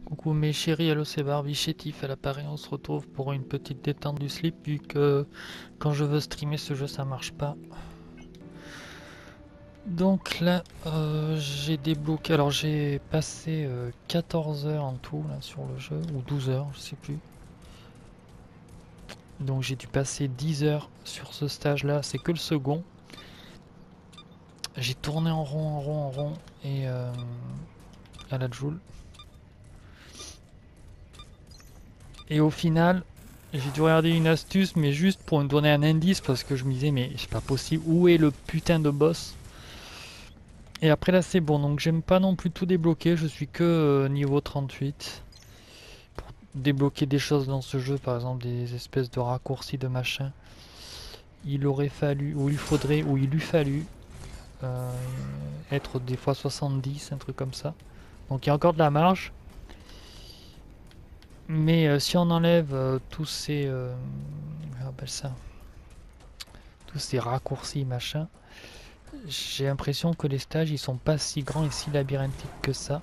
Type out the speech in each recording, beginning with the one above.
Coucou mes chéris, allô c'est Barbie, chétif à l'appareil, on se retrouve pour une petite détente du slip vu que quand je veux streamer ce jeu ça marche pas. Donc là j'ai débloqué, alors j'ai passé 14 heures en tout là sur le jeu, ou 12 heures je sais plus. Donc j'ai dû passer 10 heures sur ce stage là, c'est que le second. J'ai tourné en rond, en rond, en rond et à la Joule. Et au final, j'ai dû regarder une astuce, mais juste pour me donner un indice, parce que je me disais, mais c'est pas possible, où est le putain de boss? Et après là c'est bon, donc j'aime pas non plus tout débloquer, je suis que niveau 38. Pour débloquer des choses dans ce jeu, par exemple des espèces de raccourcis de machin, il aurait fallu, ou il faudrait, ou il eût fallu euh, être des fois 70, un truc comme ça. Donc il y a encore de la marge. Mais si on enlève tous ces... comment on appelle ça? Tous ces raccourcis machin, j'ai l'impression que les stages ils sont pas si grands et si labyrinthiques que ça.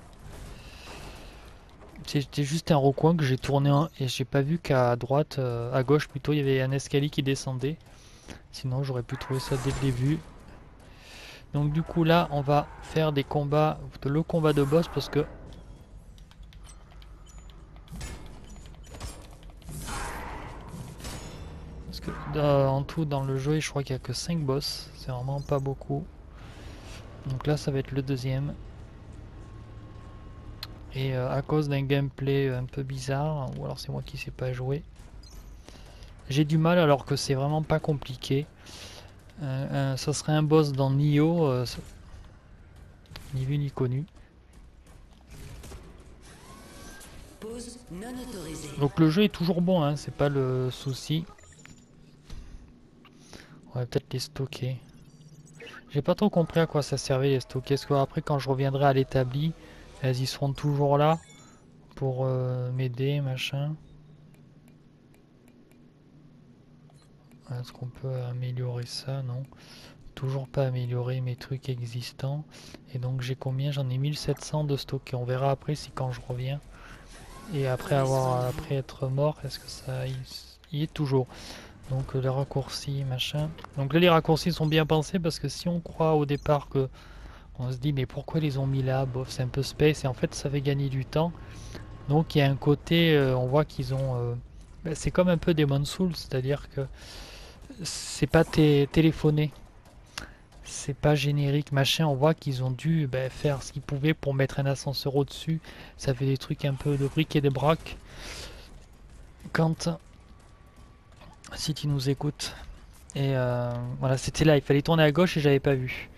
C'était juste un recoin que j'ai tourné et j'ai pas vu qu'à droite, à gauche plutôt, il y avait un escalier qui descendait. Sinon j'aurais pu trouver ça dès le début. Donc du coup là on va faire des combats, le combat de boss parce que en tout dans le jeu je crois qu'il y a que 5 boss, c'est vraiment pas beaucoup. Donc là ça va être le deuxième. Et à cause d'un gameplay un peu bizarre, ou alors c'est moi qui sais pas jouer, j'ai du mal alors que c'est vraiment pas compliqué. Ça serait un boss dans Nioh, ni vu ni connu. Pause non autorisée. Donc le jeu est toujours bon, hein, c'est pas le souci. On va peut-être les stocker. J'ai pas trop compris à quoi ça servait les stocker. Est-ce que après quand je reviendrai à l'établi, elles y seront toujours là pour m'aider, machin. Est-ce qu'on peut améliorer ça? Non. Toujours pas améliorer mes trucs existants. Et donc j'ai combien? J'en ai 1700 de stocker. On verra après si quand je reviens. Et après après être mort, est-ce que ça y est toujours? Donc les raccourcis, machin. Donc là les raccourcis sont bien pensés parce que si on croit au départ que on se dit mais pourquoi ils les ont mis là? Bof, c'est un peu space et en fait ça fait gagner du temps. Donc il y a un côté, on voit qu'ils ont... c'est comme un peu Demon's Souls, c'est-à-dire que c'est pas téléphoné. C'est pas générique, machin. On voit qu'ils ont dû faire ce qu'ils pouvaient pour mettre un ascenseur au-dessus. Ça fait des trucs un peu de briques et de braques. Quand... Si tu nous écoutes. Et voilà, c'était là. Il fallait tourner à gauche et j'avais pas vu.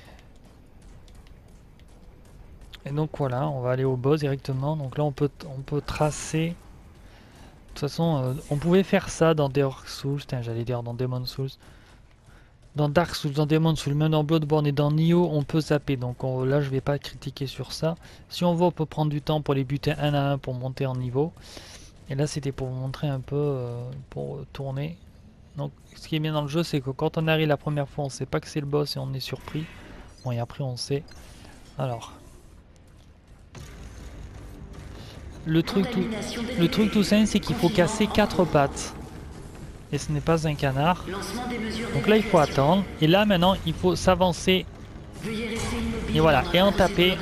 Et donc voilà, on va aller au boss directement. Donc là, on peut tracer. De toute façon, on pouvait faire ça dans Dark Souls. Putain, j'allais dire dans Demon's Souls. Dans Dark Souls, dans Demon's Souls, même dans Bloodborne et dans Nioh, on peut zapper. Donc là, je vais pas critiquer sur ça. Si on veut, on peut prendre du temps pour les buter un à un pour monter en niveau. Et là, c'était pour vous montrer un peu, pour tourner. Donc, ce qui est bien dans le jeu, c'est que quand on arrive la première fois, on sait pas que c'est le boss et on est surpris. Bon, et après, on sait. Alors, le truc tout simple, c'est qu'il faut casser 4 pattes. Et ce n'est pas un canard. Donc là, il faut attendre. Et là, maintenant, il faut s'avancer. Et voilà, et en taper.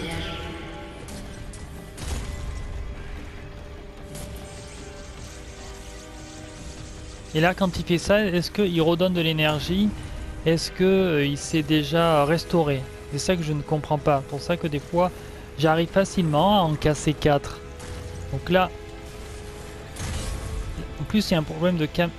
Et là, quand il fait ça, est-ce qu'il redonne de l'énergie? Est-ce qu'il s'est déjà restauré? C'est ça que je ne comprends pas. C'est pour ça que des fois, j'arrive facilement à en casser 4. Donc là, en plus, il y a un problème de cam...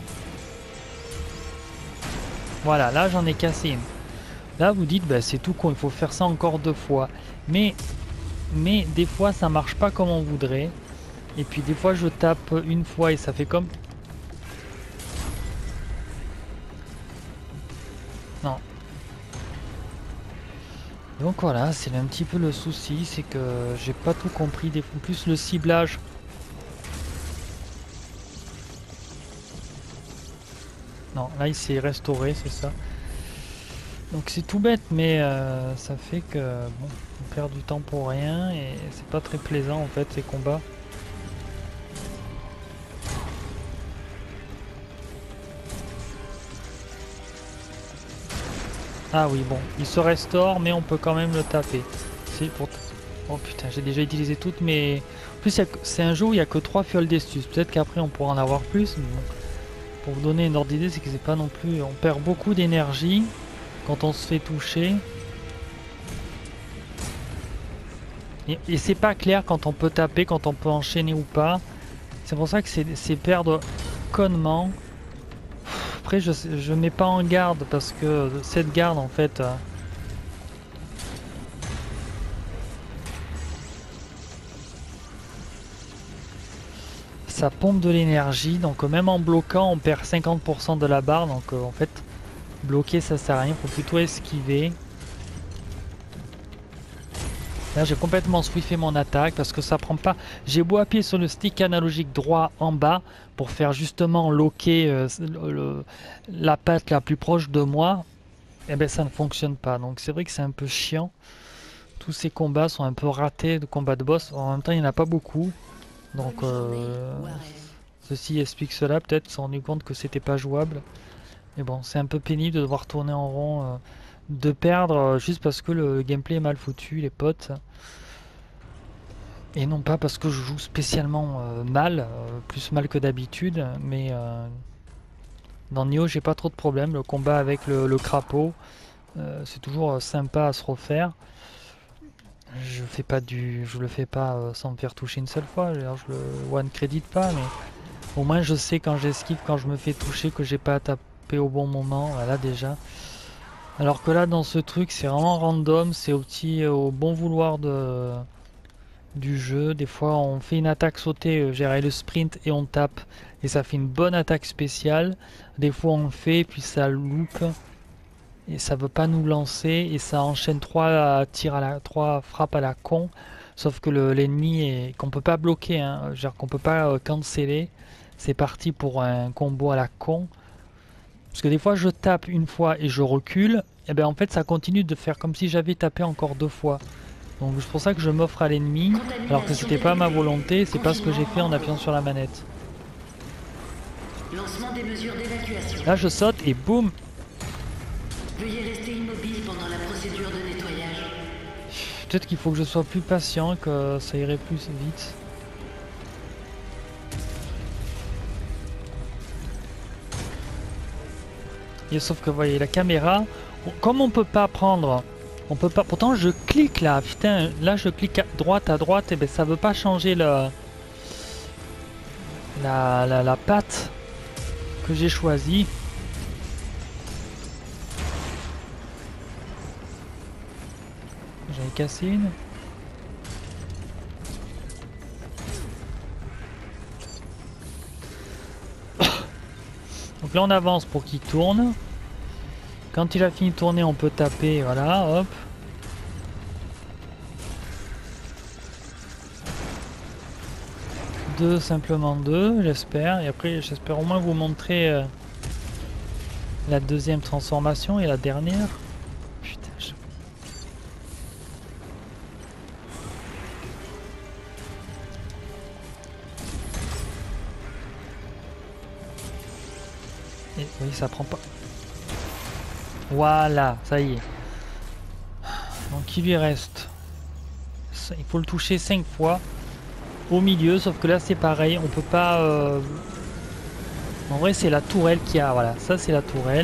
Voilà, là, j'en ai cassé une. Là, vous dites, bah, c'est tout con, il faut faire ça encore 2 fois. Mais des fois, ça marche pas comme on voudrait. Et puis, des fois, je tape une fois et ça fait comme... Non. Donc voilà, c'est un petit peu le souci, c'est que j'ai pas tout compris. En plus, le ciblage... Non, là, il s'est restauré, c'est ça. Donc c'est tout bête, mais ça fait que bon, on perd du temps pour rien et c'est pas très plaisant en fait ces combats. Ah oui, bon, il se restaure, mais on peut quand même le taper. C'est pour... Oh putain, j'ai déjà utilisé toutes mes... En plus, c'est un jeu où il n'y a que 3 fioles d'estus. Peut-être qu'après on pourra en avoir plus, mais bon. Pour vous donner une ordre d'idée, c'est que c'est pas non plus... On perd beaucoup d'énergie quand on se fait toucher. Et c'est pas clair quand on peut taper, quand on peut enchaîner ou pas. C'est pour ça que c'est perdre connement. Après, je mets pas en garde parce que cette garde en fait... ça pompe de l'énergie, donc même en bloquant on perd 50% de la barre, donc en fait bloquer ça sert à rien, faut plutôt esquiver. Là j'ai complètement swiffé mon attaque parce que ça prend pas, j'ai beau appuyer sur le stick analogique droit en bas pour faire justement loquer la patte la plus proche de moi, et ben ça ne fonctionne pas, donc c'est vrai que c'est un peu chiant. Tous ces combats sont un peu ratés de combats de boss, en même temps il n'y en a pas beaucoup. Donc ceci explique cela, peut-être se sont rendu compte que c'était pas jouable. Mais bon, c'est un peu pénible de devoir tourner en rond, de perdre juste parce que le gameplay est mal foutu, les potes. Et non pas parce que je joue spécialement mal, plus mal que d'habitude, mais dans Nioh j'ai pas trop de problèmes. Le combat avec le crapaud, c'est toujours sympa à se refaire. Je le fais pas sans me faire toucher une seule fois, je le one crédite pas, mais au moins je sais quand j'esquive, quand je me fais toucher, que j'ai pas à taper au bon moment, voilà déjà. Alors que là dans ce truc c'est vraiment random, c'est au bon vouloir du jeu. Des fois on fait une attaque sautée, gérer le sprint et on tape et ça fait une bonne attaque spéciale. Des fois on le fait puis ça loupe et ça veut pas nous lancer et ça enchaîne 3 frappes à la con. Sauf que l'ennemi est qu'on peut pas bloquer, hein, genre qu'on peut pas canceller. C'est parti pour un combo à la con. Parce que des fois je tape une fois et je recule, et bien en fait ça continue de faire comme si j'avais tapé encore 2 fois. Donc c'est pour ça que je m'offre à l'ennemi, alors que c'était pas ma volonté, c'est pas ce que j'ai fait en appuyant sur la manette. Lancement des mesures d'évacuation. Là je saute et boum. Veuillez rester immobile pendant la procédure de nettoyage. Peut-être qu'il faut que je sois plus patient, que ça irait plus vite. Et sauf que vous voyez la caméra, comme on peut pas prendre, on peut pas. Pourtant je clique là, putain, là je clique à droite, et ben ça veut pas changer la patte que j'ai choisie. J'avais cassé une. Donc là on avance pour qu'il tourne. Quand il a fini de tourner on peut taper, voilà, hop. Simplement deux, j'espère. Et après j'espère au moins vous montrer la deuxième transformation et la dernière. Putain, Et oui, ça prend pas. Voilà, ça y est. Donc il lui reste. Il faut le toucher 5 fois. Au milieu, sauf que là c'est pareil, on peut pas... En vrai c'est la tourelle qui a... Voilà, ça c'est la tourelle.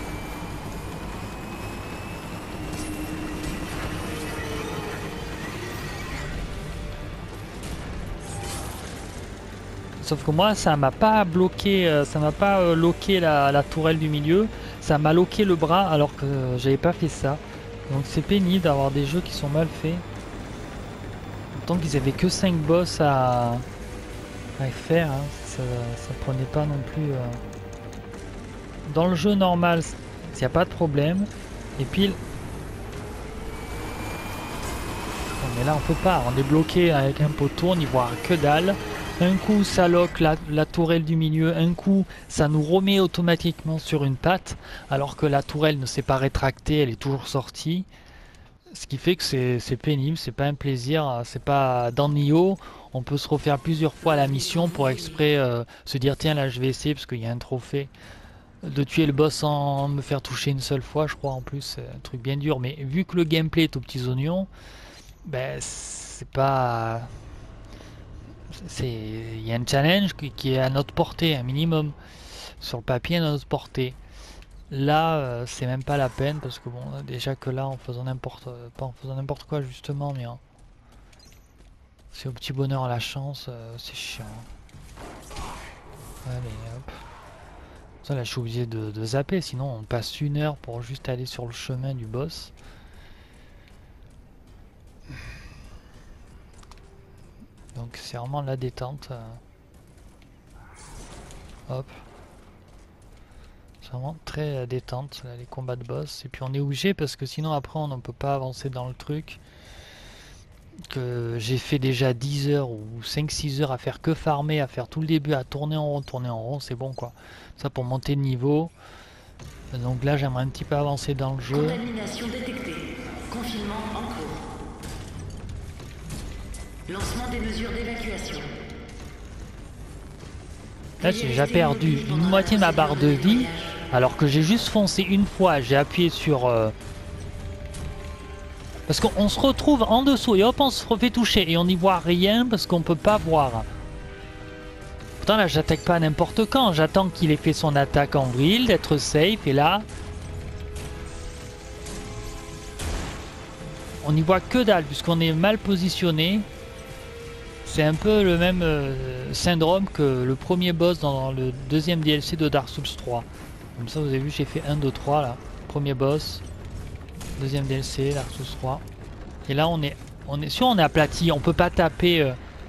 Sauf que moi ça m'a pas bloqué, ça m'a pas loqué la tourelle du milieu. Ça m'a loqué le bras alors que j'avais pas fait ça. Donc c'est pénible d'avoir des jeux qui sont mal faits. Tant qu'ils avaient que 5 boss à faire, hein, ça prenait pas non plus. Dans le jeu normal, il n'y a pas de problème. Et puis. Non, mais là on peut pas, on est bloqué avec un poteau, on n'y voit que dalle. Un coup ça lock la tourelle du milieu, un coup ça nous remet automatiquement sur une patte, alors que la tourelle ne s'est pas rétractée, elle est toujours sortie. Ce qui fait que c'est pénible, c'est pas un plaisir, c'est pas dans Nioh, on peut se refaire plusieurs fois la mission pour exprès se dire tiens là je vais essayer parce qu'il y a un trophée de tuer le boss sans me faire toucher une seule fois, je crois en plus, c'est un truc bien dur, mais vu que le gameplay est aux petits oignons, ben c'est pas... Il y a un challenge qui est à notre portée, un minimum, sur le papier à notre portée. Là, c'est même pas la peine parce que bon, déjà que là, en faisant n'importe, pas en faisant n'importe quoi justement, mais c'est au petit bonheur la chance, c'est chiant. Allez, hop. Ça là, je suis obligé de zapper, sinon on passe 1 heure pour juste aller sur le chemin du boss. Donc c'est vraiment la détente. Hop. C'est vraiment très détente là, les combats de boss. Et puis on est obligé parce que sinon après on ne peut pas avancer dans le truc. Que j'ai fait déjà 10 heures ou 5-6 heures à faire que farmer, à faire tout le début, à tourner en rond, c'est bon quoi. Ça pour monter de niveau. Donc là j'aimerais un petit peu avancer dans le jeu. Contamination détectée. Confinement en cours. Lancement des mesures d'évacuation. Là j'ai déjà perdu une moitié de ma barre de vie. Alors que j'ai juste foncé une fois, j'ai appuyé sur... Parce qu'on se retrouve en dessous et hop on se refait toucher et on n'y voit rien parce qu'on peut pas voir. Pourtant là j'attaque pas n'importe quand, j'attends qu'il ait fait son attaque en vrille, d'être safe et là... On n'y voit que dalle puisqu'on est mal positionné. C'est un peu le même syndrome que le premier boss dans le deuxième DLC de Dark Souls 3. Comme ça vous avez vu j'ai fait 1, 2, 3 là. Premier boss. Deuxième DLC, Dark Souls 3. Et là on est aplati, on peut pas taper.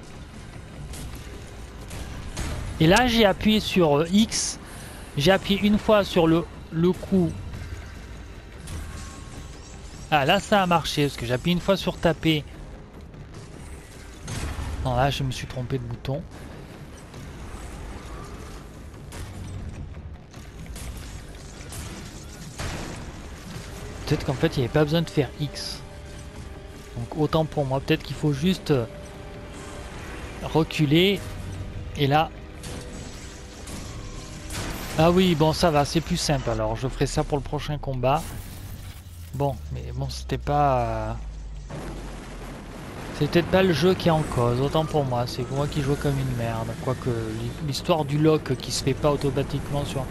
Et là j'ai appuyé sur X. J'ai appuyé une fois sur le coup. Ah là ça a marché parce que j'ai appuyé une fois sur taper. Non là je me suis trompé de bouton. Peut-être qu'en fait il n'y avait pas besoin de faire X. Donc autant pour moi, peut-être qu'il faut juste reculer. Et là... Ah oui, bon ça va, c'est plus simple alors. Je ferai ça pour le prochain combat. Bon, mais bon c'était pas... C'est peut-être pas le jeu qui est en cause, autant pour moi. C'est moi qui joue comme une merde. Quoique l'histoire du lock qui se fait pas automatiquement sur...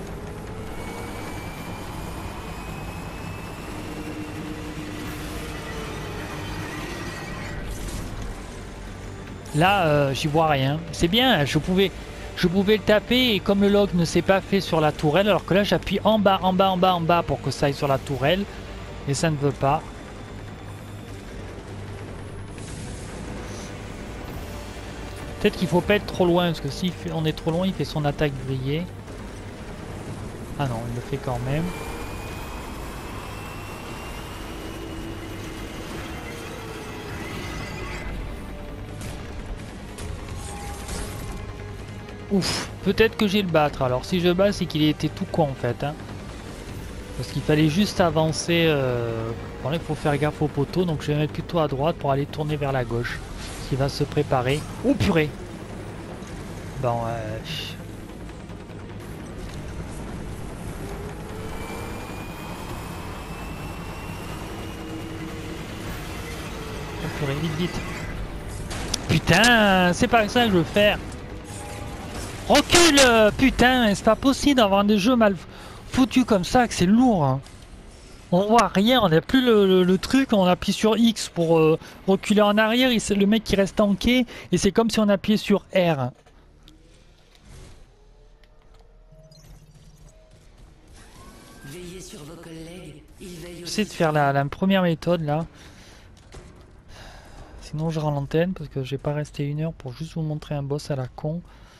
Là, j'y vois rien. C'est bien, je pouvais le taper et comme le lock ne s'est pas fait sur la tourelle, alors que là j'appuie en bas, en bas, en bas, en bas pour que ça aille sur la tourelle. Et ça ne veut pas. Peut-être qu'il faut pas être trop loin, parce que si on est trop loin, il fait son attaque grillée. Ah non, il le fait quand même. Ouf, peut-être que j'ai le battre. Alors si je bats, c'est qu'il était tout con en fait. Hein. Parce qu'il fallait juste avancer. Bon là, il faut faire gaffe au poteau, donc je vais mettre plutôt à droite pour aller tourner vers la gauche. Qui va se préparer. Oh purée. Bon, oh purée, vite, vite. Putain, c'est pas ça que je veux faire. Recule, putain, c'est pas possible d'avoir des jeux mal foutus comme ça, que c'est lourd. Hein. On voit rien, on n'a plus le truc, on appuie sur X pour reculer en arrière, c'est le mec qui reste tanké, et c'est comme si on appuyait sur R. Veillez sur vos collègues, ils veillent aussi J'essaie de faire la première méthode là. Sinon je rends l'antenne parce que je vais pas rester 1 heure pour juste vous montrer un boss à la con.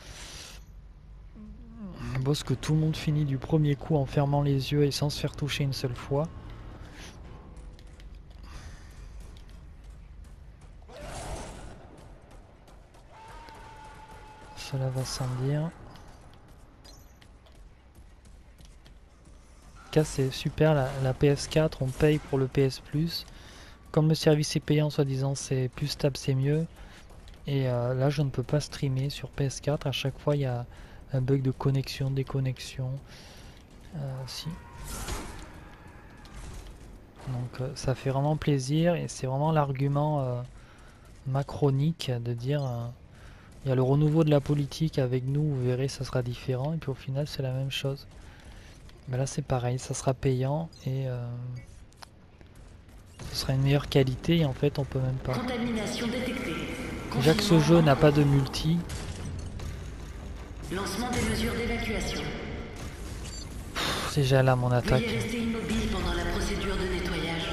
Un boss que tout le monde finit du premier coup en fermant les yeux et sans se faire toucher une seule fois. Cela va sans dire. En tout cas, c'est super, la PS4, on paye pour le PS Plus. Comme le service est payant, soi-disant, c'est plus stable, c'est mieux. Et là, je ne peux pas streamer sur PS4. À chaque fois, il y a un bug de connexion, déconnexion. Si. Donc, ça fait vraiment plaisir et c'est vraiment l'argument macronique de dire il y a le renouveau de la politique avec nous, vous verrez, ça sera différent. Et puis au final, c'est la même chose. Mais là, c'est pareil, ça sera payant et ce sera une meilleure qualité. Et en fait, on peut même pas. Contamination détectée. Déjà que ce jeu n'a pas de multi. Lancement des mesures d'évacuation. C'est déjà là mon attaque. Veuillez rester immobile pendant la procédure de nettoyage.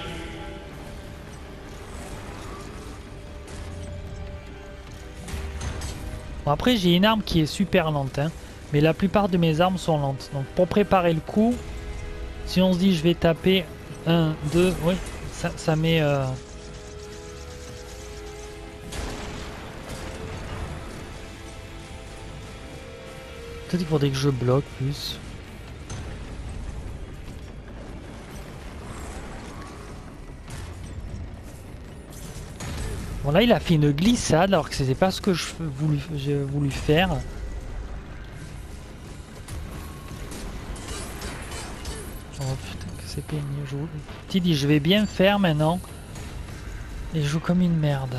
Bon, après, j'ai une arme qui est super lente, hein, mais la plupart de mes armes sont lentes. Donc pour préparer le coup, si on se dit je vais taper 1, 2, oui, ça met... Peut-être qu'il faudrait que je bloque plus. Bon là il a fait une glissade alors que c'était pas ce que j'ai voulu faire. Oh putain que c'est pénible. Je dis je vais bien faire maintenant. Et je joue comme une merde.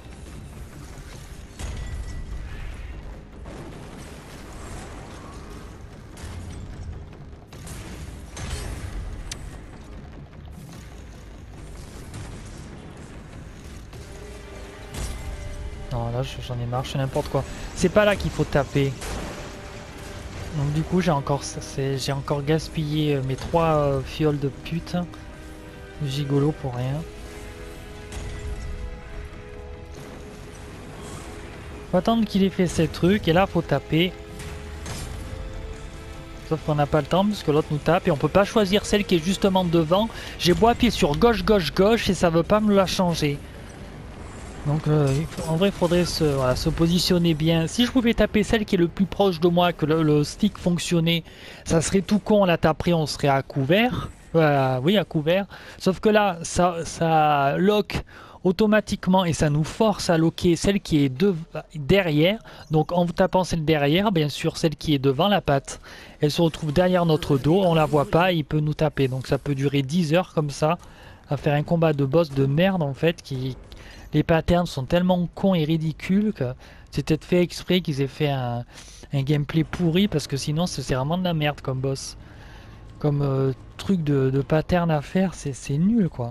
Non là j'en ai marre, je fais n'importe quoi. C'est pas là qu'il faut taper. Donc du coup j'ai encore gaspillé mes 3 fioles de pute. Gigolo pour rien. Faut attendre qu'il ait fait ces trucs et là faut taper. Sauf qu'on n'a pas le temps parce que l'autre nous tape et on peut pas choisir celle qui est justement devant. J'ai beau appuyer sur gauche, gauche, gauche et ça veut pas me la changer. Donc en vrai il faudrait se positionner bien. Si je pouvais taper celle qui est le plus proche de moi, que le stick fonctionnait, ça serait tout con, on la taperait, on serait à couvert. Oui, à couvert. Sauf que là, ça lock automatiquement et ça nous force à locker celle qui est derrière. Donc en tapant celle derrière, bien sûr celle qui est devant la patte, elle se retrouve derrière notre dos, on la voit pas, il peut nous taper. Donc ça peut durer 10 heures comme ça, à faire un combat de boss de merde en fait, les patterns sont tellement cons et ridicules que c'est peut-être fait exprès qu'ils aient fait un gameplay pourri parce que sinon c'est vraiment de la merde comme boss. Comme truc de pattern à faire, c'est nul quoi.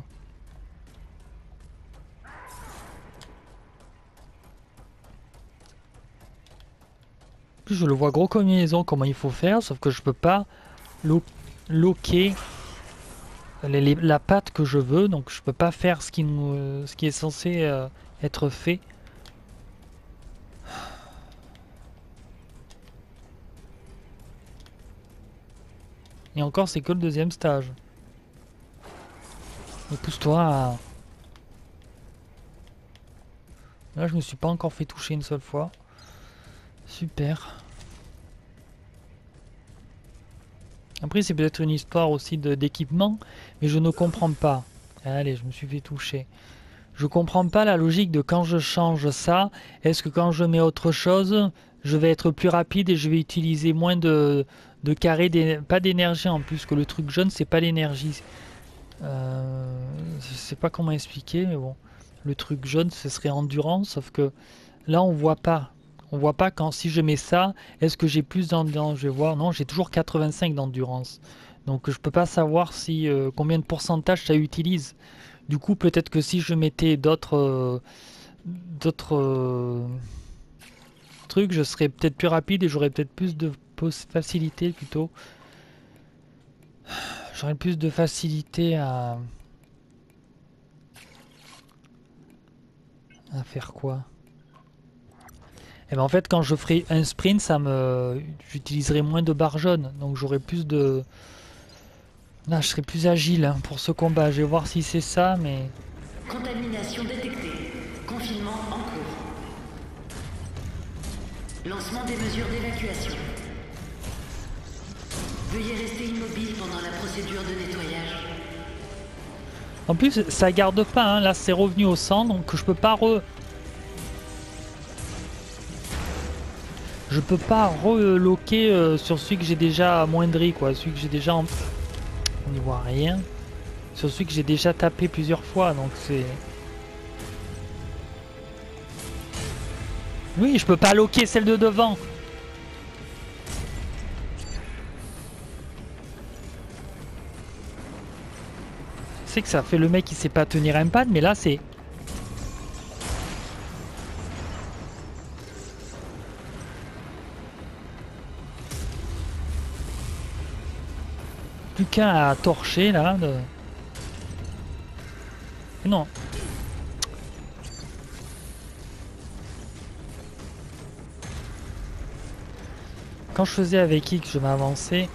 En plus je le vois gros combinaison comment il faut faire, sauf que je peux pas loquer la patte que je veux, donc je peux pas faire ce qui est censé être fait. Et encore c'est que le deuxième stage. Pousse-toi. Là je me suis pas encore fait toucher une seule fois. Super. Après c'est peut-être une histoire aussi d'équipement, mais je ne comprends pas. Allez, je me suis fait toucher. Je comprends pas la logique de quand je change ça, est-ce que quand je mets autre chose, je vais être plus rapide et je vais utiliser moins de carrés, pas d'énergie en plus, que le truc jaune c'est pas l'énergie. Je sais pas comment expliquer, mais bon. Le truc jaune ce serait endurance, sauf que là on voit pas. On voit pas quand si je mets ça, est-ce que j'ai plus d'endurance? Je vais voir, non j'ai toujours 85 d'endurance. Donc je peux pas savoir si combien de pourcentage ça utilise. Du coup peut-être que si je mettais d'autres trucs, je serais peut-être plus rapide et j'aurais peut-être plus de facilité plutôt. J'aurais plus de facilité à faire quoi? Et ben en fait quand je ferai un sprint j'utiliserai moins de barres jaunes, donc j'aurai plus de... Là je serai plus agile hein, pour ce combat, je vais voir si c'est ça mais... Contamination détectée. Confinement en cours. Lancement des mesures d'évacuation. Veuillez rester immobile pendant la procédure de nettoyage. En plus, ça garde pas, hein. Là c'est revenu au centre, donc je peux pas Je peux pas reloquer sur celui que j'ai déjà amoindri, quoi. Celui que j'ai déjà... On n'y voit rien. Sur celui que j'ai déjà tapé plusieurs fois, donc c'est... Oui, je peux pas loquer celle de devant. Je sais que ça fait le mec qui sait pas tenir un pad, mais là c'est... Plus qu'un à torcher là. Non. Quand je faisais avec X, je m'avançais.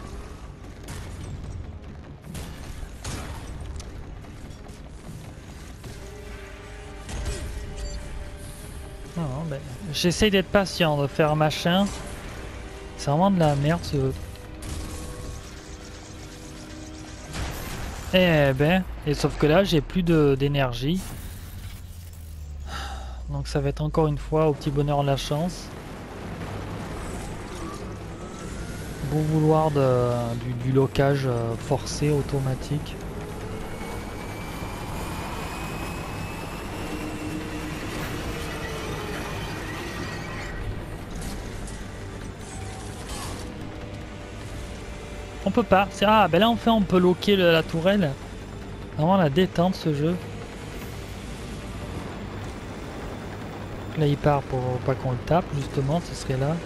Non, ben, j'essaye d'être patient, de faire machin. C'est vraiment de la merde ce... Eh ben, et sauf que là j'ai plus d'énergie. Donc ça va être encore une fois au petit bonheur de la chance. Bon vouloir du locage forcé, automatique. On peut pas. Ah ben là enfin on peut loquer la tourelle. Vraiment la détente ce jeu. Là il part pour pas qu'on le tape justement, ce serait là.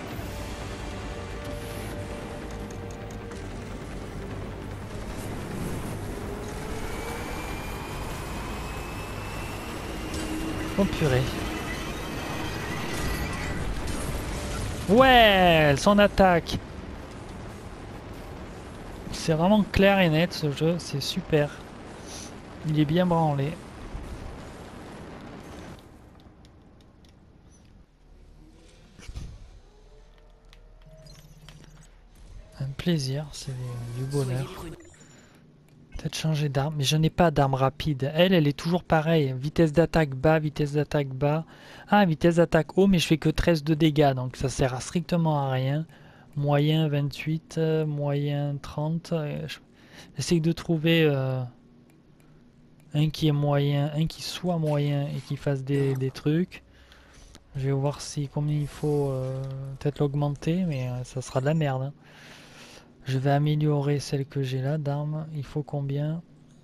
Oh purée. Ouais, son attaque. C'est vraiment clair et net ce jeu, c'est super. Il est bien branlé. Un plaisir, c'est du bonheur. Peut-être changer d'arme, mais je n'ai pas d'arme rapide. Elle est toujours pareille. Vitesse d'attaque bas, vitesse d'attaque bas. Ah, vitesse d'attaque haut, mais je fais que 13 de dégâts, donc ça sert à strictement à rien. Moyen 28, moyen 30. J'essaye de trouver un qui est moyen, un qui soit moyen et qui fasse des trucs. Je vais voir si combien il faut peut-être l'augmenter, mais ça sera de la merde. Hein. Je vais améliorer celle que j'ai là d'armes. Il faut combien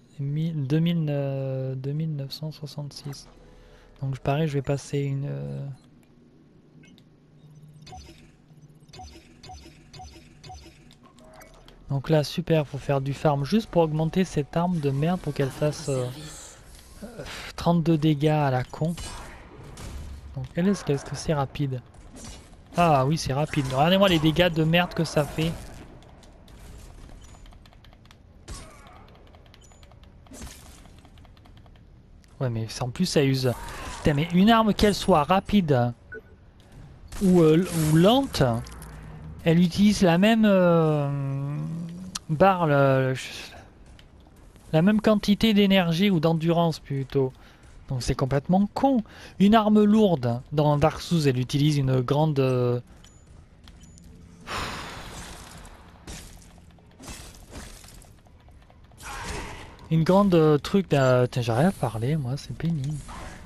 2966. Donc pareil, je vais passer une... Donc là, super, faut faire du farm juste pour augmenter cette arme de merde pour qu'elle fasse 32 dégâts à la con. Donc est-ce que c'est rapide? Ah oui, c'est rapide. Regardez-moi les dégâts de merde que ça fait. Ouais, mais en plus ça use... Putain, mais une arme qu'elle soit rapide ou lente, elle utilise la même barre, la même quantité d'énergie ou d'endurance plutôt. Donc c'est complètement con. Une arme lourde dans Dark Souls, elle utilise une grande... Une grande truc... J'arrive à parler, moi, c'est pénible.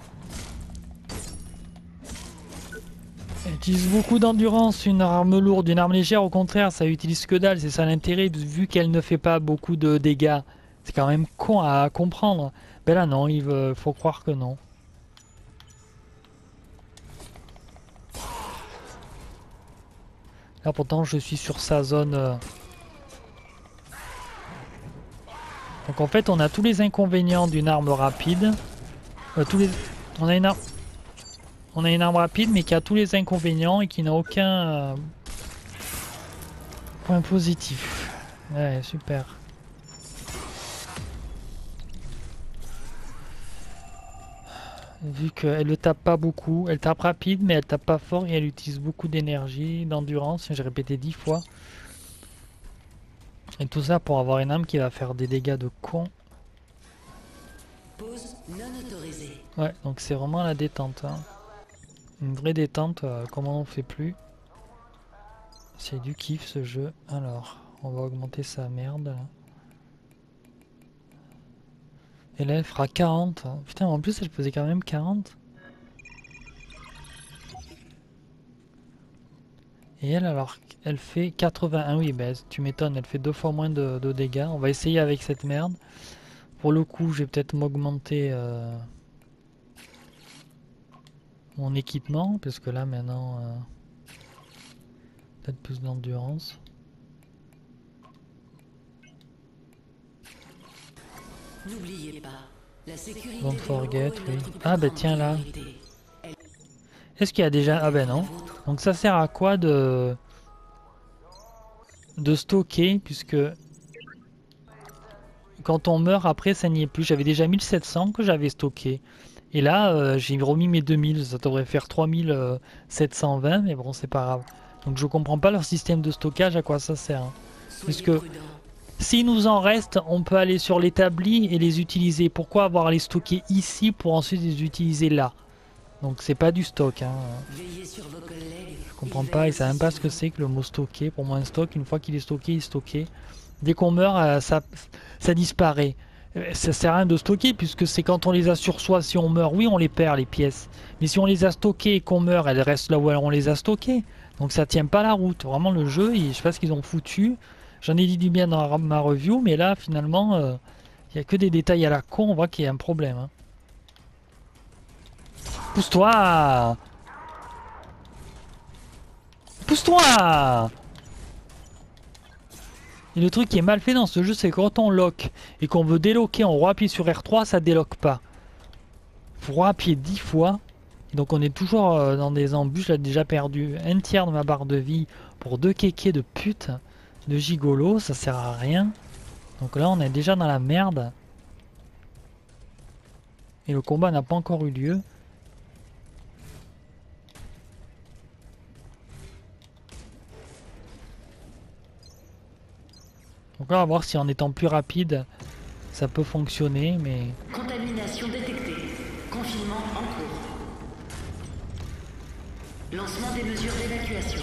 Elle utilise beaucoup d'endurance, une arme lourde. Une arme légère, au contraire, ça utilise que dalle. C'est ça l'intérêt, vu qu'elle ne fait pas beaucoup de dégâts. C'est quand même con à comprendre. Ben là, non, il faut croire que non. Là, pourtant, je suis sur sa zone... Donc en fait, on a tous les inconvénients d'une arme rapide. On a une arme rapide, mais qui a tous les inconvénients et qui n'a aucun point positif. Ouais, super. Vu qu'elle ne tape pas beaucoup, elle tape rapide mais elle tape pas fort et elle utilise beaucoup d'énergie, d'endurance, j'ai répété 10 fois. Et tout ça pour avoir une arme qui va faire des dégâts de con. Pause non autorisée. Ouais, donc c'est vraiment la détente. Hein. Une vraie détente, comment on fait plus. C'est du kiff ce jeu. Alors, on va augmenter sa merde. Là. Et là, elle fera 40. Hein. Putain, en plus, elle faisait quand même 40. Et elle, alors, elle fait 81. Oui, ben, tu m'étonnes, elle fait 2 fois moins de dégâts. On va essayer avec cette merde. Pour le coup, je vais peut-être m'augmenter mon équipement. Parce que là, maintenant, peut-être plus d'endurance. N'oubliez pas, la sécurité Don't des forget, locaux est oui. notre plus Ah, ben grande tiens là. priorité. Est-ce qu'il y a déjà... Ah ben non. Donc ça sert à quoi de stocker, puisque quand on meurt après ça n'y est plus. J'avais déjà 1700 que j'avais stocké. Et là j'ai remis mes 2000, ça devrait faire 3720, mais bon c'est pas grave. Donc je comprends pas leur système de stockage, à quoi ça sert. Hein. Soyez Puisque prudents. s'il nous en reste, on peut aller sur l'établi et les utiliser. Pourquoi avoir à les stocker ici pour ensuite les utiliser là? Donc c'est pas du stock. Hein. Veillez sur vos collègues. Je comprends pas, ils savent même pas ce que c'est que le mot stocker. Pour moi un stock, une fois qu'il est stocké, il est stocké. Dès qu'on meurt, ça disparaît. Ça sert à rien de stocker puisque c'est quand on les a sur soi, si on meurt, oui on les perd les pièces. Mais si on les a stockées et qu'on meurt, elles restent là où on les a stockées. Donc ça tient pas la route. Vraiment le jeu, je sais pas ce qu'ils ont foutu. J'en ai dit du bien dans ma review, mais là finalement, il n'y a que des détails à la con, on voit qu'il y a un problème. Hein. Pousse-toi! Pousse-toi! Et le truc qui est mal fait dans ce jeu, c'est que quand on lock et qu'on veut déloquer, on appuie sur R3, ça déloque pas. Faut appuyer 10 fois. Donc on est toujours dans des embûches. J'ai déjà perdu un tiers de ma barre de vie pour 2 kékés de pute, de gigolo, ça sert à rien. Donc là on est déjà dans la merde. Et le combat n'a pas encore eu lieu. Donc là on va voir si en étant plus rapide ça peut fonctionner, mais... Contamination détectée. Confinement en cours. Lancement des mesures d'évacuation.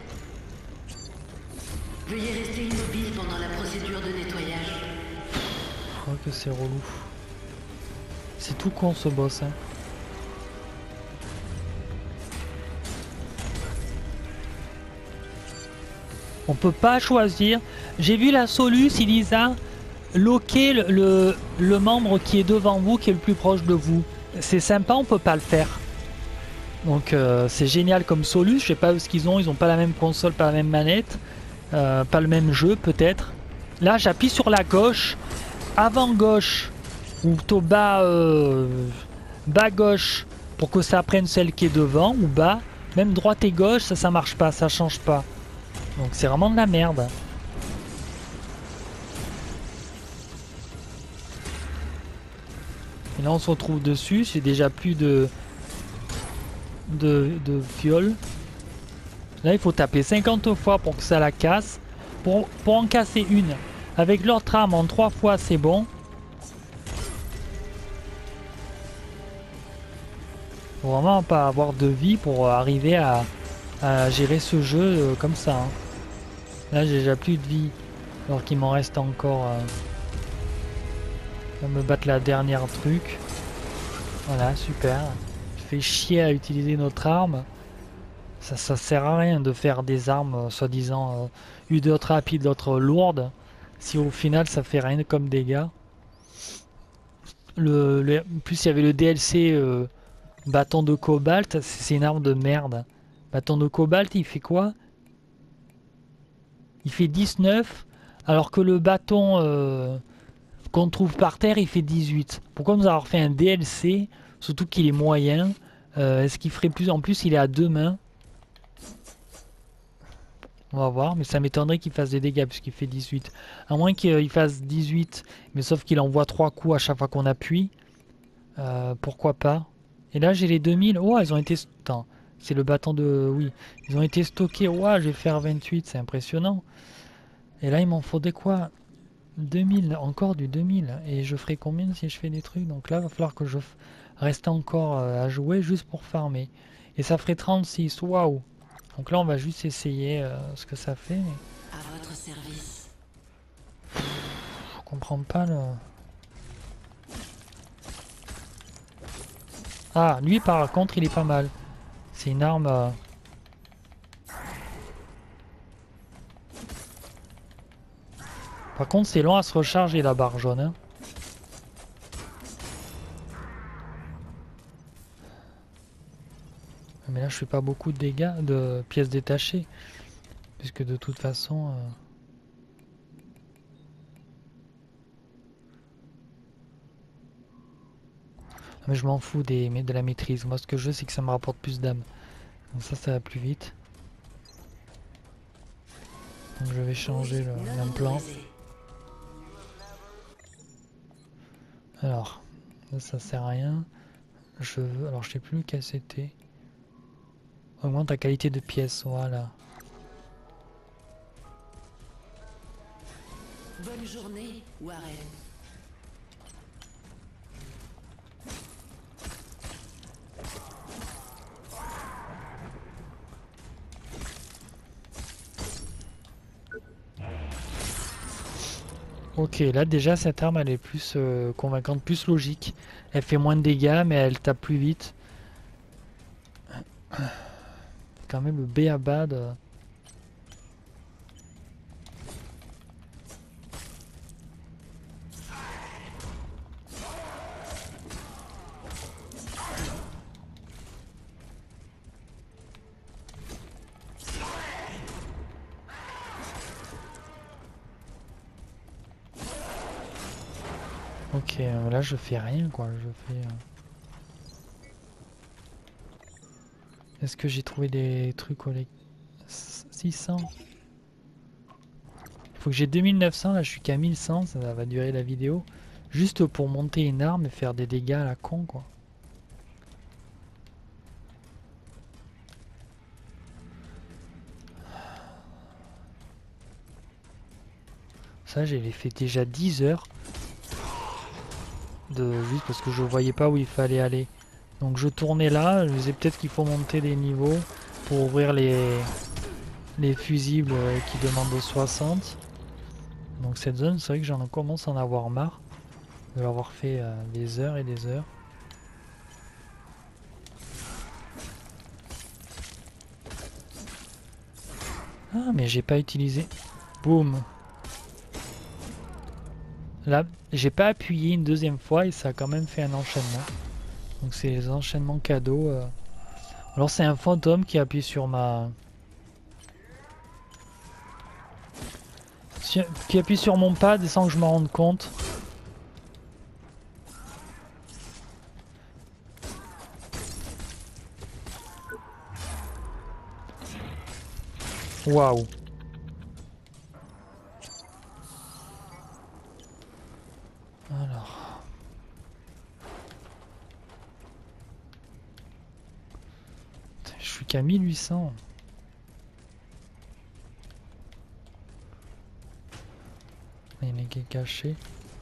Veuillez rester immobile pendant la procédure de nettoyage. Je crois que c'est relou. C'est tout con ce boss. Hein. On peut pas choisir. J'ai vu la Solus, il disait loquer le membre qui est devant vous, qui est le plus proche de vous. C'est sympa, on peut pas le faire. Donc c'est génial comme Solus. Je sais pas ce qu'ils ont. Ils ont pas la même console, pas la même manette, pas le même jeu peut-être. Là, j'appuie sur la gauche, avant gauche ou plutôt bas gauche pour que ça prenne celle qui est devant ou bas. Même droite et gauche, ça marche pas, ça change pas. Donc c'est vraiment de la merde. Et là on se retrouve dessus, j'ai déjà plus de fiole. Là il faut taper 50 fois pour que ça la casse. Pour en casser une. Avec l'autre arme en 3 fois c'est bon. Faut vraiment pas avoir de vie pour arriver à gérer ce jeu comme ça. Hein. Là j'ai déjà plus de vie. Alors qu'il m'en reste encore... On va me battre la dernière truc. Voilà, super. Je fais chier à utiliser notre arme. Ça sert à rien de faire des armes soi-disant une d'autres rapides, l'autre lourde. Si au final ça fait rien comme dégâts. En plus il y avait le DLC bâton de cobalt. C'est une arme de merde. Bâton de cobalt il fait quoi? Il fait 19. Alors que le bâton... qu'on trouve par terre il fait 18. Pourquoi nous avoir fait un DLC, surtout qu'il est moyen? Est-ce qu'il ferait plus? En plus il est à 2 mains. On va voir, mais ça m'étonnerait qu'il fasse des dégâts puisqu'il fait 18. À moins qu'il fasse 18, mais sauf qu'il envoie 3 coups à chaque fois qu'on appuie. Pourquoi pas? Et là j'ai les 2000. Oh, ils ont été... Attends, c'est le bâton de... Oui, ils ont été stockés. Ouah, je vais faire 28, c'est impressionnant. Et là il m'en faudrait quoi? 2000, encore du 2000. Et je ferai combien si je fais des trucs? Donc là, il va falloir que je reste encore à jouer juste pour farmer. Et ça ferait 36, waouh! Donc là, on va juste essayer ce que ça fait. Mais À votre service. je comprends pas le... Ah, lui par contre, il est pas mal. C'est une arme... Par contre, c'est long à se recharger la barre jaune. Hein. Mais là, je fais pas beaucoup de dégâts, de pièces détachées. Puisque de toute façon... Mais je m'en fous de la maîtrise. Moi, ce que je veux, c'est que ça me rapporte plus d'âme. Donc ça va plus vite. Donc je vais changer l'implant. Alors, ça sert à rien. Je veux... Alors, je sais plus lequel c'était. Augmente la qualité de pièces, voilà. Bonne journée, Warren. Ok, là déjà cette arme elle est plus convaincante, plus logique. Elle fait moins de dégâts mais elle tape plus vite. Quand même le b.a.-ba de... Ok, là je fais rien quoi, je fais... Est-ce que j'ai trouvé des trucs au 600? Il faut que j'ai 2900, là je suis qu'à 1100, ça va durer la vidéo. Juste pour monter une arme et faire des dégâts à la con quoi. Ça j'ai fait déjà 10 heures. Juste parce que je voyais pas où il fallait aller. Donc je tournais là, je me disais peut-être qu'il faut monter des niveaux pour ouvrir les fusibles qui demandent 60. Donc cette zone, c'est vrai que j'en commence à en avoir marre de l'avoir fait des heures et des heures. Ah mais j'ai pas utilisé. Boum. Là, j'ai pas appuyé une deuxième fois et ça a quand même fait un enchaînement. Donc c'est les enchaînements cadeaux. Alors c'est un fantôme qui appuie sur ma... qui appuie sur mon pad sans que je m'en rende compte. Waouh. Alors. Je suis qu'à 1800. Il y en a qui est caché.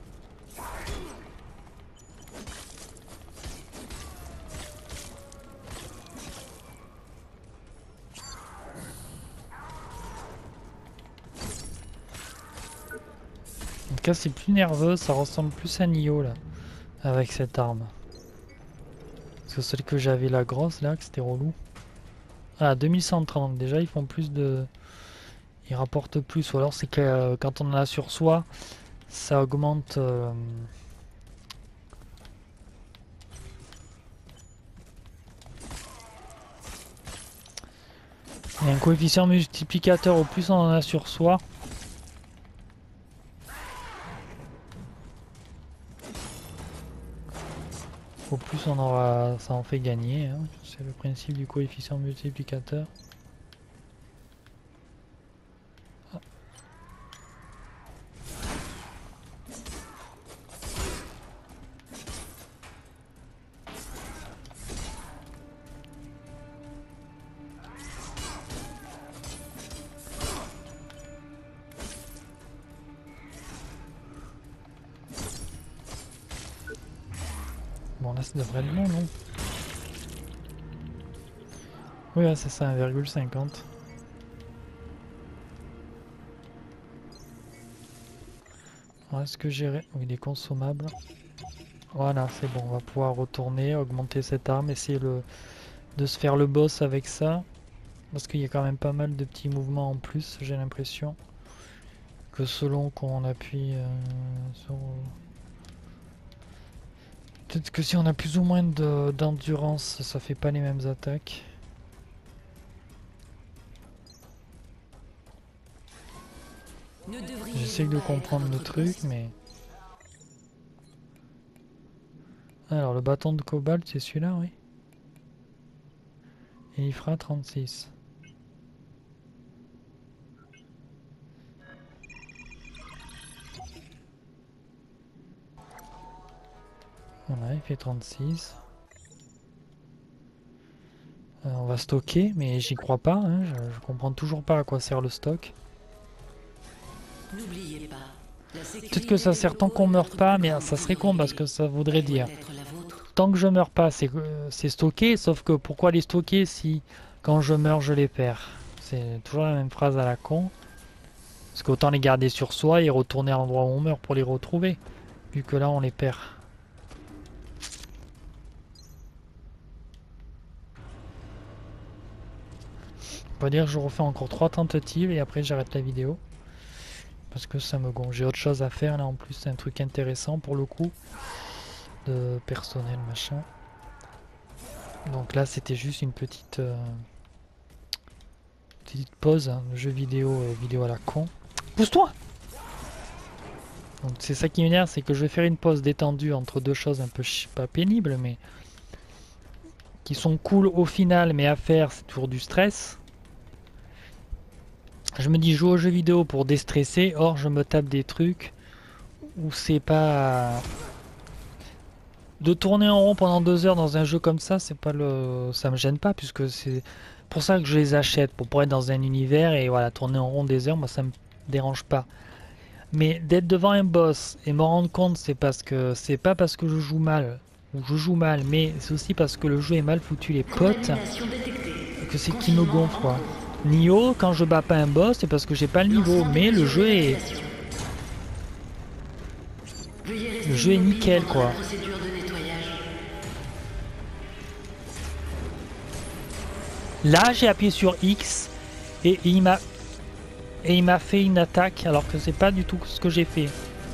En tout cas, c'est plus nerveux, ça ressemble plus à Nioh là, avec cette arme. Parce que celle que j'avais, la grosse là, que c'était relou. Ah, 2130, déjà ils font plus de... Ils rapportent plus, ou alors c'est que quand on en a sur soi, ça augmente... Il y a un coefficient multiplicateur, au plus on en a sur soi. Au plus on aura, ça en fait gagner, hein. C'est le principe du coefficient multiplicateur. Bon là ça devrait être bon, non? Oui, ouais, c'est ça, 1,50. Est-ce que j'ai... Oui, il est consommable. Voilà, c'est bon, on va pouvoir retourner, augmenter cette arme, essayer de se faire le boss avec ça. Parce qu'il y a quand même pas mal de petits mouvements en plus, j'ai l'impression. Que selon qu'on appuie sur... Peut-être que si on a plus ou moins d'endurance, ça fait pas les mêmes attaques. J'essaie de comprendre le truc, mais... Alors, le bâton de cobalt, c'est celui-là, oui. Et il fera 36. Voilà, il fait 36. On va stocker, mais j'y crois pas. Hein, je comprends toujours pas à quoi sert le stock. N'oubliez pas, la Peut-être que ça sert tant qu'on meurt pas, mais ça serait con parce que ça voudrait dire... Tant que je meurs pas, c'est stocké, sauf que pourquoi les stocker si quand je meurs je les perds? C'est toujours la même phrase à la con. Parce qu'autant les garder sur soi et retourner à l'endroit où on meurt pour les retrouver. Vu que là on les perd. On va dire que je refais encore 3 tentatives et après j'arrête la vidéo. Parce que ça me gonfle. J'ai autre chose à faire là en plus, c'est un truc intéressant pour le coup. De personnel machin. Donc là c'était juste une petite pause, hein, jeu vidéo, vidéo à la con. Pousse-toi! Donc c'est ça qui m'énerve, c'est que je vais faire une pause détendue entre deux choses un peu pas pénibles, mais qui sont cool au final, mais à faire c'est toujours du stress. Je me dis joue aux jeux vidéo pour déstresser, or je me tape des trucs où c'est pas... De tourner en rond pendant 2 heures dans un jeu comme ça, c'est pas le... ça me gêne pas, puisque c'est pour ça que je les achète, pour être dans un univers et voilà, tourner en rond des heures, moi ça me dérange pas. Mais d'être devant un boss et me rendre compte, c'est parce que c'est pas parce que je joue mal ou je joue mal, mais c'est aussi parce que le jeu est mal foutu les potes que c'est qui me gonfle quoi. Nioh, quand je bats pas un boss, c'est parce que j'ai pas le niveau, mais le jeu est nickel quoi. Là, j'ai appuyé sur X et il m'a fait une attaque alors que c'est pas du tout ce que j'ai fait.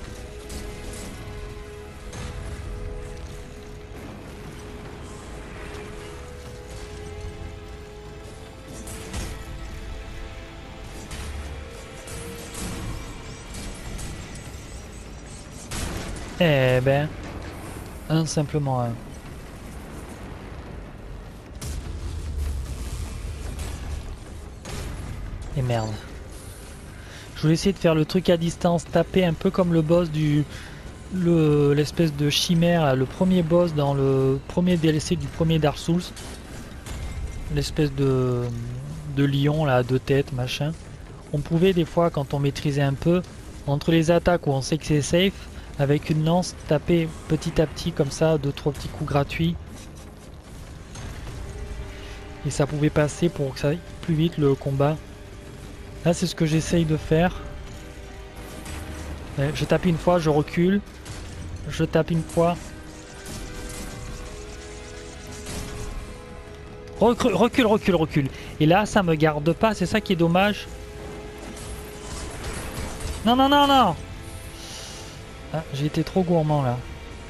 Eh ben, simplement un. Et merde. Je voulais essayer de faire le truc à distance, taper un peu comme le boss l'espèce de chimère, le premier boss dans le premier DLC du premier Dark Souls. L'espèce de lion là, à 2 têtes, machin. On pouvait des fois, quand on maîtrisait un peu, entre les attaques où on sait que c'est safe, avec une lance, taper petit à petit comme ça, 2-3 petits coups gratuits. Et ça pouvait passer pour que ça aille plus vite le combat. Là c'est ce que j'essaye de faire. Je tape une fois, je recule. Je tape une fois. Recule, recule, recule. Et là ça me garde pas, c'est ça qui est dommage. Non, non, non, non. Ah, j'ai été trop gourmand là.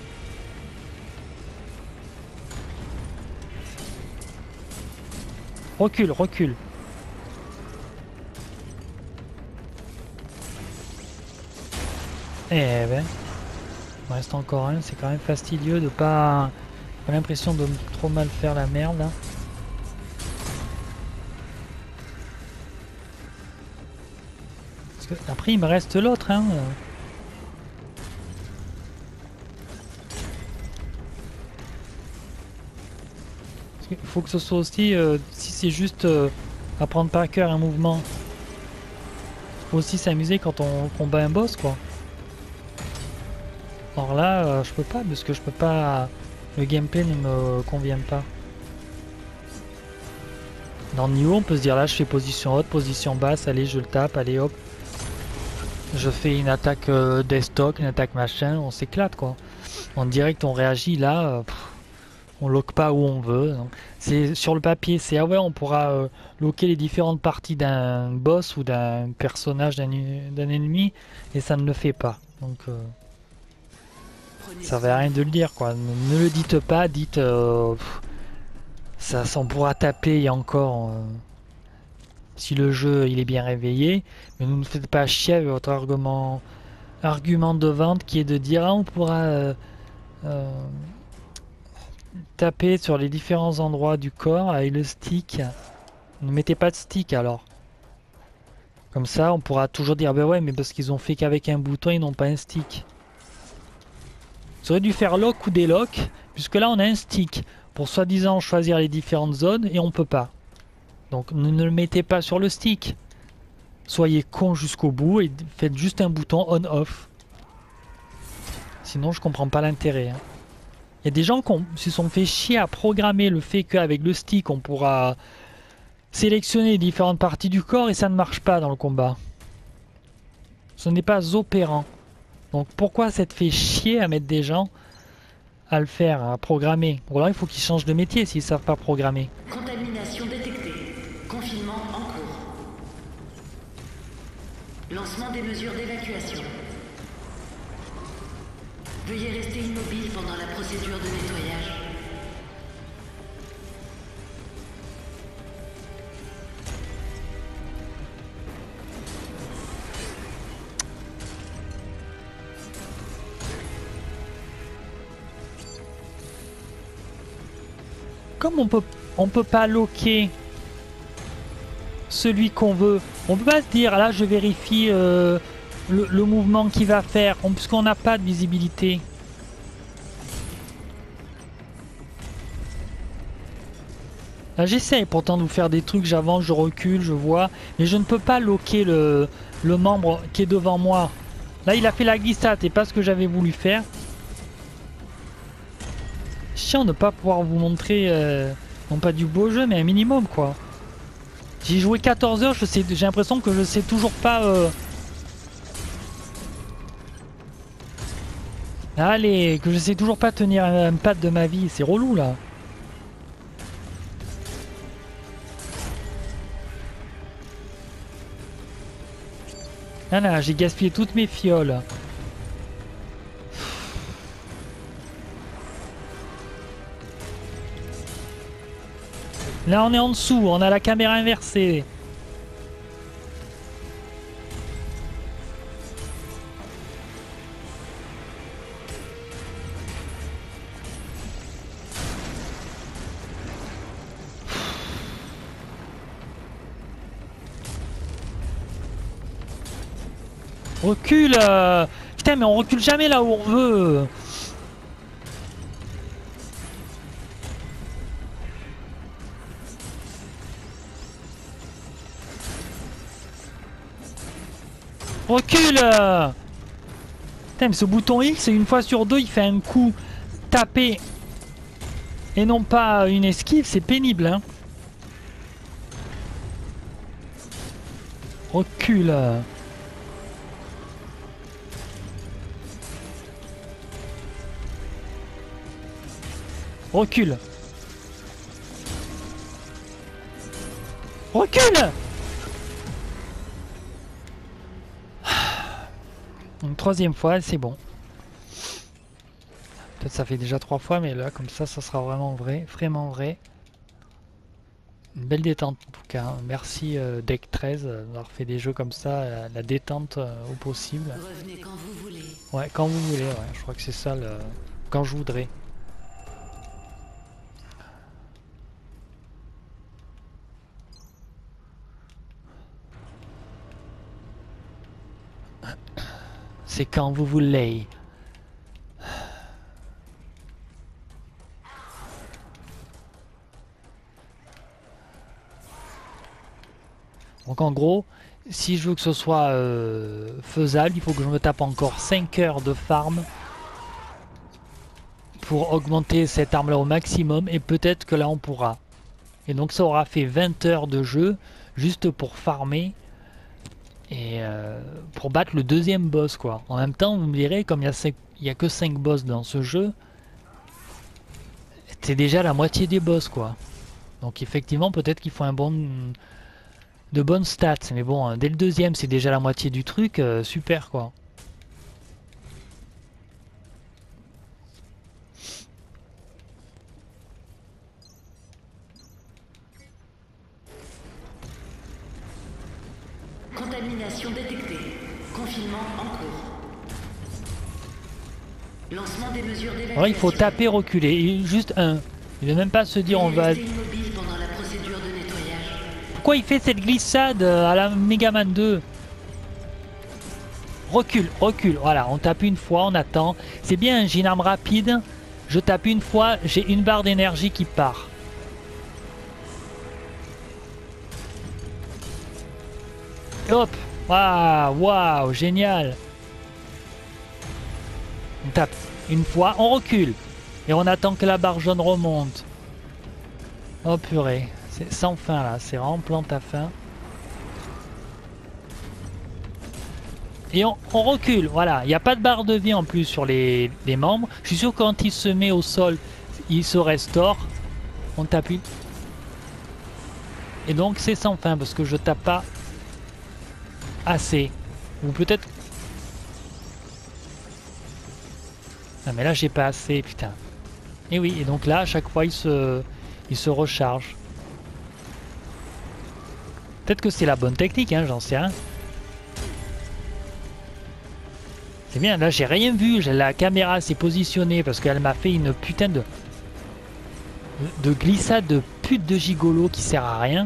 Recule, recule. Eh ben, il reste encore un. C'est quand même fastidieux de pas... J'ai l'impression de trop mal faire la merde là. Parce que après il me reste l'autre hein. Il faut que ce soit aussi, si c'est juste apprendre par cœur un mouvement, il faut aussi s'amuser quand on combat un boss quoi. Or là, je peux pas, parce que je peux pas Le gameplay ne me convient pas. Dans le niveau, on peut se dire là, je fais position haute, position basse, allez, je le tape, allez hop. Je fais une attaque destock, une attaque machin, on s'éclate quoi. En direct, on réagit là, on lock pas où on veut. C'est sur le papier, c'est ah ouais, on pourra locker les différentes parties d'un boss ou d'un personnage d'un ennemi, et ça ne le fait pas. Donc ça sert à rien de le dire quoi. Ne le dites pas, dites ça s'en pourra taper et encore. Si le jeu il est bien réveillé, mais ne nous faites pas chier avec votre argument de vente qui est de dire ah, on pourra euh, taper sur les différents endroits du corps avec le stick. Ne mettez pas de stick alors. Comme ça on pourra toujours dire bah ouais mais parce qu'ils ont fait qu'avec un bouton ils n'ont pas un stick. Ils auraient dû faire lock ou délock puisque là on a un stick pour soi-disant choisir les différentes zones et on peut pas. Donc ne le mettez pas sur le stick. Soyez con jusqu'au bout et faites juste un bouton on-off. Sinon je comprends pas l'intérêt. Hein. Il y a des gens qui se sont fait chier à programmer le fait qu'avec le stick on pourra sélectionner différentes parties du corps et ça ne marche pas dans le combat. Ce n'est pas opérant. Donc pourquoi ça te fait chier à mettre des gens à le faire, à programmer? Ou alors il faut qu'ils changent de métier s'ils ne savent pas programmer. Contamination détectée. Confinement en cours. Lancement des mesures d'évacuation. Veuillez rester immobile pendant la procédure de nettoyage. Comme on peut pas loquer celui qu'on veut, on peut pas se dire là je vérifie le mouvement qu'il va faire, puisqu'on n'a pas de visibilité. Là j'essaye pourtant de vous faire des trucs, j'avance, je recule, je vois, mais je ne peux pas loquer le membre qui est devant moi. Là il a fait la glissade, c'est pas ce que j'avais voulu faire. Chiant de pas pouvoir vous montrer, non pas du beau jeu, mais un minimum quoi. J'ai joué 14 heures, j'ai l'impression que je sais toujours pas... Allez, que je sais toujours pas tenir un pad de ma vie, c'est relou là. Ah là, j'ai gaspillé toutes mes fioles. Là on est en dessous, on a la caméra inversée. Recule Putain mais on recule jamais là où on veut. Recule Putain mais ce bouton X, une fois sur deux, il fait un coup tapé et non pas une esquive, c'est pénible hein. Recule Recule Recule Une troisième fois, c'est bon. Peut-être ça fait déjà 3 fois, mais là, comme ça sera vraiment vrai, vraiment vrai. Une belle détente en tout cas. Hein. Merci Deck 13 d'avoir fait des jeux comme ça, la détente au possible. Revenez quand vous voulez. Ouais, quand vous voulez, ouais. Je crois que c'est ça le... Quand je voudrais. C'est quand vous voulez. Donc en gros, si je veux que ce soit faisable, il faut que je me tape encore 5 heures de farm pour augmenter cette arme là au maximum et peut-être que là on pourra. Et donc ça aura fait 20 heures de jeu juste pour farmer et pour battre le deuxième boss quoi. En même temps vous me direz comme il y a que 5 boss dans ce jeu, c'est déjà la moitié des boss quoi. Donc effectivement peut-être qu'il faut de bonnes stats. Mais bon dès le deuxième c'est déjà la moitié du truc, super quoi. Contamination détectée. Confinement en cours. Lancement des mesures d'évacuation. Alors il faut taper, reculer. Et juste un. Il ne veut même pas se dire on va... Immobile pendant la procédure de nettoyage. Pourquoi il fait cette glissade à la Megaman 2? Recule, recule. Voilà, on tape une fois, on attend. C'est bien, j'ai une arme rapide. Je tape une fois, j'ai une barre d'énergie qui part. Et hop. Waouh, waouh, génial. On tape une fois, on recule. Et on attend que la barre jaune remonte. Oh purée, c'est sans fin là, c'est vraiment plante à fin. Et on recule, voilà, il n'y a pas de barre de vie en plus sur les membres. Je suis sûr que quand il se met au sol, il se restaure. On tape une. Et donc c'est sans fin parce que je tape pas assez. Ou peut-être... Ah mais là j'ai pas assez, putain. Et oui, et donc là à chaque fois il se recharge. Peut-être que c'est la bonne technique, hein, j'en sais rien. C'est bien, là j'ai rien vu, la caméra s'est positionnée parce qu'elle m'a fait une putain de glissade de pute de gigolo qui sert à rien.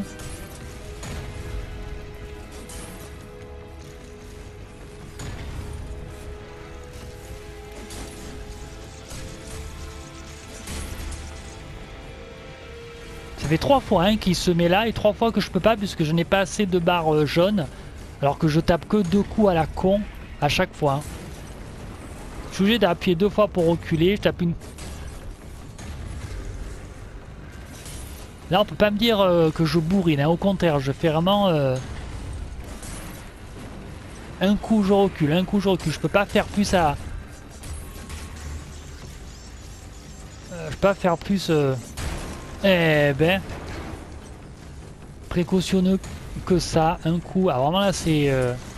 Ça fait 3 fois hein, qu'il se met là et 3 fois que je peux pas puisque je n'ai pas assez de barres jaunes alors que je tape que 2 coups à la con à chaque fois. Hein. Je suis obligé d'appuyer 2 fois pour reculer, je tape une... Là on peut pas me dire que je bourrine, hein. Au contraire je fais vraiment... Un coup je recule, un coup je recule, je peux pas faire plus à... je peux pas faire plus... Eh ben... Précautionneux que ça, un coup... Ah vraiment là c'est...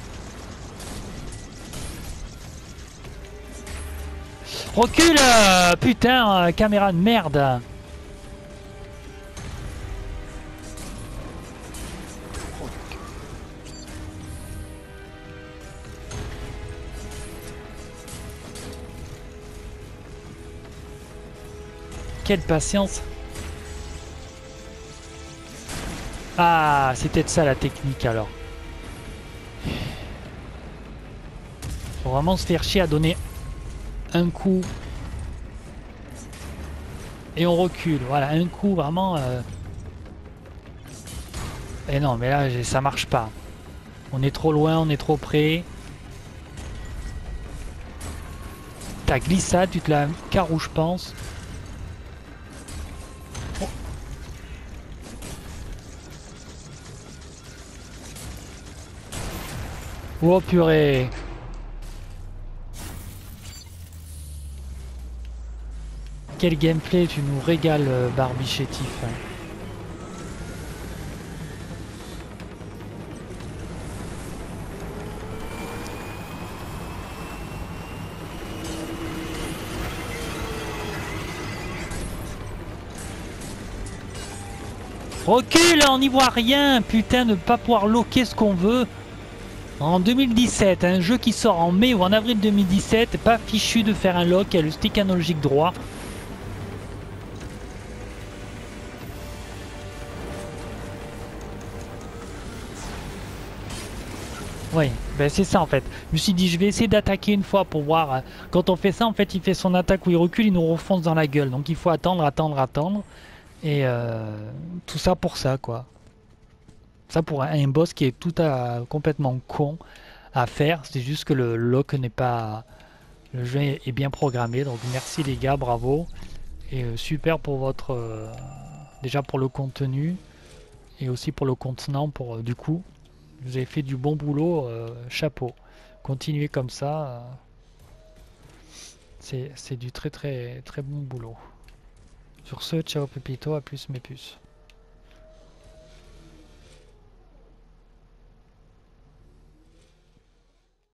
Recule putain, caméra de merde. Quelle patience. Ah, c'est peut-être ça la technique alors. Faut vraiment se faire chier à donner un coup. Et on recule. Voilà, un coup vraiment... Et non, mais là, ça marche pas. On est trop loin, on est trop près. Ta glissade, tu te la carreau, je pense. Oh. Oh purée. Quel gameplay, tu nous régales, Barbie chétif. Recule, on n'y voit rien, putain, de pas pouvoir loquer ce qu'on veut. En 2017, un jeu qui sort en mai ou en avril 2017, pas fichu de faire un lock, il y a le stick analogique droit. Oui, ben c'est ça en fait. Je me suis dit je vais essayer d'attaquer une fois pour voir. Quand on fait ça en fait il fait son attaque où il recule, il nous refonce dans la gueule. Donc il faut attendre, attendre, attendre. Et tout ça pour ça quoi. Ça pour un boss qui est complètement con à faire. C'est juste que le lock n'est pas Le jeu est bien programmé, donc merci les gars, bravo. Et super pour votre... déjà pour le contenu et aussi pour le contenant, pour du coup, vous avez fait du bon boulot, chapeau. Continuez comme ça, c'est du très très très bon boulot. Sur ce, ciao Pepito, à plus mes puces.